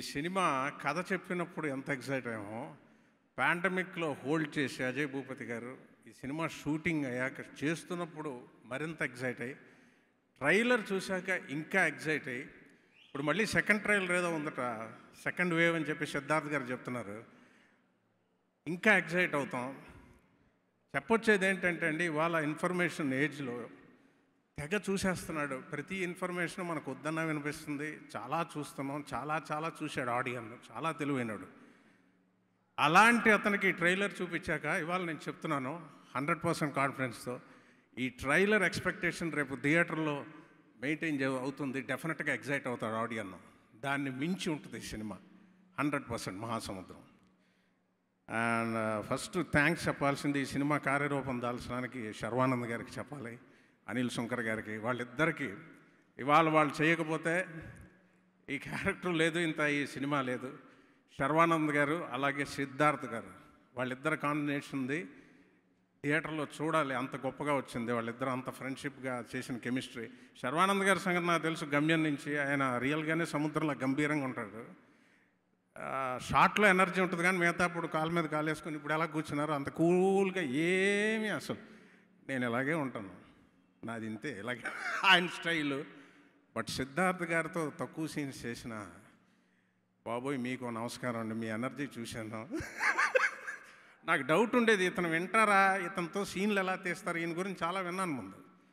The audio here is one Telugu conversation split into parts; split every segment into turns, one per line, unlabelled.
సినిమా కథ చెప్పినప్పుడు ఎంత ఎక్సైట్ అయ్యామో, పాండమిక్లో హోల్డ్ చేసి అజయ్ భూపతి గారు ఈ సినిమా షూటింగ్ అయ్యాక చేస్తున్నప్పుడు మరింత ఎక్సైట్ అయ్యి, ట్రైలర్ చూశాక ఇంకా ఎక్సైట్ అయ్యి, ఇప్పుడు మళ్ళీ సెకండ్ ట్రైలర్ ఏదో ఉందట, సెకండ్ వేవ్ అని చెప్పి సిద్ధార్థ్ గారు చెప్తున్నారు, ఇంకా ఎక్సైట్ అవుతాం. చెప్పొచ్చేది ఏంటంటే అండి, ఇవాళ ఇన్ఫర్మేషన్ ఏజ్లో తెగ చూసేస్తున్నాడు. ప్రతి ఇన్ఫర్మేషన్ మనకు వద్దన్నా వినిపిస్తుంది. చాలా చూస్తున్నాం, చాలా చూశాడు ఆడియన్, చాలా తెలివైనడు. అలాంటి అతనికి ట్రైలర్ చూపించాక ఇవాళ నేను చెప్తున్నాను 100% కాన్ఫిడెన్స్తో, ఈ ట్రైలర్ ఎక్స్పెక్టేషన్ రేపు థియేటర్లో మెయింటైన్ అవుతుంది. డెఫినెట్గా ఎగ్జైట్ అవుతాడు ఆడియన్. దాన్ని మించి ఉంటుంది సినిమా 100% మహాసముద్రం. అండ్ ఫస్ట్ థ్యాంక్స్ చెప్పాల్సింది ఈ సినిమా కార్యరూపం దాల్చడానికి శర్వానంద్ గారికి చెప్పాలి, అనిల్ శంకర్ గారికి. వాళ్ళిద్దరికీ ఇవాళ వాళ్ళు చేయకపోతే ఈ క్యారెక్టర్ లేదు, ఇంత ఈ సినిమా లేదు. శర్వానంద్ గారు అలాగే సిద్ధార్థ్ గారు, వాళ్ళిద్దరు కాంబినేషన్ ఉంది. థియేటర్లో చూడాలి, అంత గొప్పగా వచ్చింది. వాళ్ళిద్దరు అంత ఫ్రెండ్షిప్గా చేసిన కెమిస్ట్రీ. శర్వానంద్ గారి సంగతి నాకు తెలుసు గమ్యం నుంచి. ఆయన రియల్గానే సముద్రంలో గంభీరంగా ఉంటాడు. షార్ట్లో ఎనర్జీ ఉంటుంది, కానీ మిగతా అప్పుడు కాలు మీద కాలు వేసుకొని ఇప్పుడు ఎలా కూర్చున్నారు అంత కూల్గా ఏమీ. అసలు నేను ఇలాగే ఉంటాను, నాది ఇంతే, ఇలాగే ఆయన స్టైలు. బట్ సిద్ధార్థ్ గారితో తక్కువ సీన్స్ చేసిన, బాబోయ్ మీకు నమస్కారం అండి, మీ ఎనర్జీ చూశాను. నాకు డౌట్ ఉండేది, ఇతను వింటారా, ఇతనితో సీన్లు ఎలా తీస్తారు, ఈయన గురించి చాలా విన్నాను ముందు.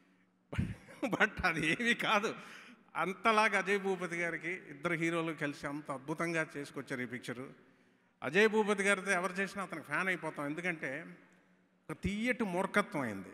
బట్ అది ఏమీ కాదు. అంతలాగా అజయ్ భూపతి గారికి ఇద్దరు హీరోలు కలిసి అంత అద్భుతంగా చేసుకొచ్చారు ఈ పిక్చరు. అజయ్ భూపతి గారితో ఎవరు చేసినా అతనికి ఫ్యాన్ అయిపోతాం. ఎందుకంటే ఒక తీయటి మూర్ఖత్వం అయింది.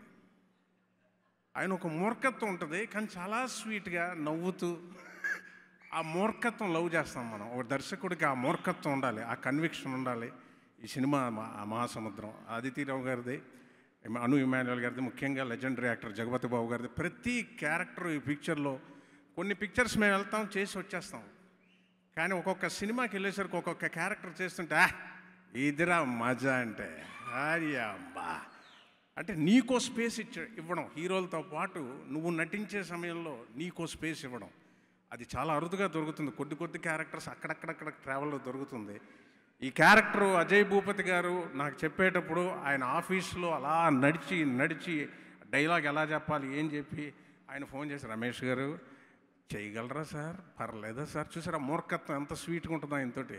ఆయన ఒక మూర్ఖత్వం ఉంటుంది, కానీ చాలా స్వీట్గా నవ్వుతూ ఆ మూర్ఖత్వం లవ్ చేస్తాం మనం. ఒక దర్శకుడికి ఆ మూర్ఖత్వం ఉండాలి, ఆ కన్విక్షన్ ఉండాలి. ఈ సినిమా మహాసముద్రం అదితిరావు గారిది, అను ఇమాన్యుల్ గారిది, ముఖ్యంగా లెజెండరీ యాక్టర్ జగపతి బాబు గారిది. ప్రతి క్యారెక్టర్ ఈ పిక్చర్లో, కొన్ని పిక్చర్స్ మేము వెళ్తాం చేసి వచ్చేస్తాం, కానీ ఒక్కొక్క సినిమాకి వెళ్ళేసరికి ఒక్కొక్క క్యారెక్టర్ చేస్తుంటే ఇదిరా మజా అంటే అయ్యబ్బా అంటే నీకో స్పేస్ ఇవ్వడం, హీరోలతో పాటు నువ్వు నటించే సమయంలో నీకో స్పేస్ ఇవ్వడం, అది చాలా అరుదుగా దొరుకుతుంది. కొద్ది క్యారెక్టర్స్ అక్కడక్కడక్కడ ట్రావెల్లో దొరుకుతుంది. ఈ క్యారెక్టరు అజయ్ భూపతి గారు నాకు చెప్పేటప్పుడు ఆయన ఆఫీస్లో అలా నడిచి డైలాగ్ ఎలా చెప్పాలి ఏం చెప్పి ఆయన ఫోన్ చేసి, రమేష్ గారు చేయగలరా సార్, పర్లేదా సార్, చూసారా మూర్ఖత్వం ఎంత స్వీట్గా ఉంటుందో ఆయనతోటి,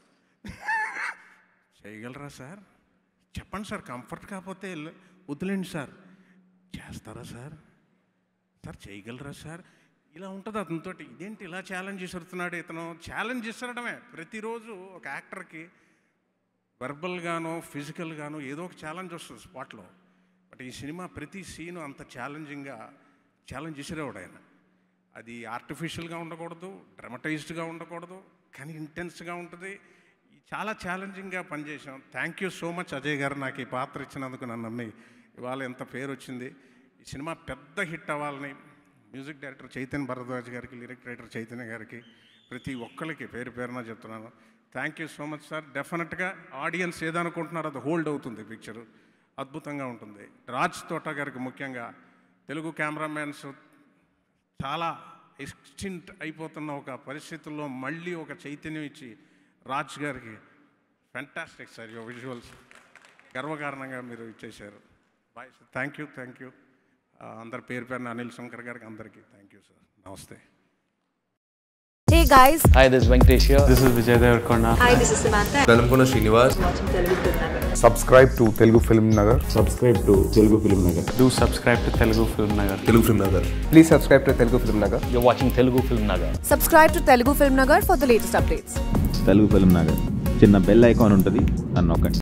చేయగలరా సార్, చెప్పండి సార్, కంఫర్ట్ కాకపోతే వదిలేండి సార్, చేస్తారా సార్, సార్ చేయగలరా సార్, ఇలా ఉంటుంది అతనితోటి. ఇదేంటి ఇలా ఛాలెంజ్ చేస్తున్నాడు ఇతను, ఛాలెంజ్ చేసడమే. ప్రతిరోజు ఒక యాక్టర్కి వెర్బల్గానో ఫిజికల్గానో ఏదో ఒక ఛాలెంజ్ వస్తుంది స్పాట్లో. బట్ ఈ సినిమా ప్రతి సీను అంత ఛాలెంజ్ చేసేవాడు ఆయన. అది ఆర్టిఫిషియల్గా ఉండకూడదు, డ్రమటైజ్డ్గా ఉండకూడదు, కానీ ఇంటెన్స్గా ఉంటుంది. చాలా ఛాలెంజింగ్గా పనిచేసాం. Thank you so much Ajay garu, నాకు ఈ పాత్ర ఇచ్చినందుకు నన్ను నమ్మి ఇవాళ ఎంత పేరు వచ్చింది. ఈ సినిమా పెద్ద హిట్ అవ్వాలని మ్యూజిక్ డైరెక్టర్ చైతన్య భరద్వాజ్ గారికి, లిరిక్ రైటర్ చైతన్య గారికి, ప్రతి ఒక్కరికి పేరున చెప్తున్నాను. Thank you so much sir. డెఫినెట్గా ఆడియన్స్ ఏదనుకుంటున్నారో అది హోల్డ్ అవుతుంది. పిక్చరు అద్భుతంగా ఉంటుంది. రాజ్ తోట గారికి ముఖ్యంగా, తెలుగు కెమెరామ్యాన్స్ చాలా ఎక్స్టింట్ అయిపోతున్న ఒక పరిస్థితుల్లో మళ్ళీ ఒక చైతన్యం ఇచ్చి రాజ్ గారికి ఫ్యాంటాస్టిక్ సార్, యువర్ విజువల్స్ గర్వకారణంగా మీరు ఇచ్చేశారు. బాయ్ సార్, థ్యాంక్ యూ అందరి పేరున అనిల్ శంకర్ గారికి అందరికీ థ్యాంక్ యూ సార్. నమస్తే.
Hey guys.
Hi, this is Venkatesh here.
This is Vijay Devarkonda.
Hi, this is Samantha.
Velamkona Srinivas.
Watching Telugu Film Nagar.
Subscribe to Telugu Film Nagar.
Subscribe to Telugu Film Nagar.
Do subscribe to Telugu Film Nagar.
Telugu Film Nagar.
Please subscribe to Telugu Film Nagar.
You're watching Telugu Film Nagar.
Subscribe to Telugu Film Nagar for the latest updates.
Telugu film Nagar చిన్న బెల్ ఐకాన్ ఉంటుంది, నన్ను నొక్కండి.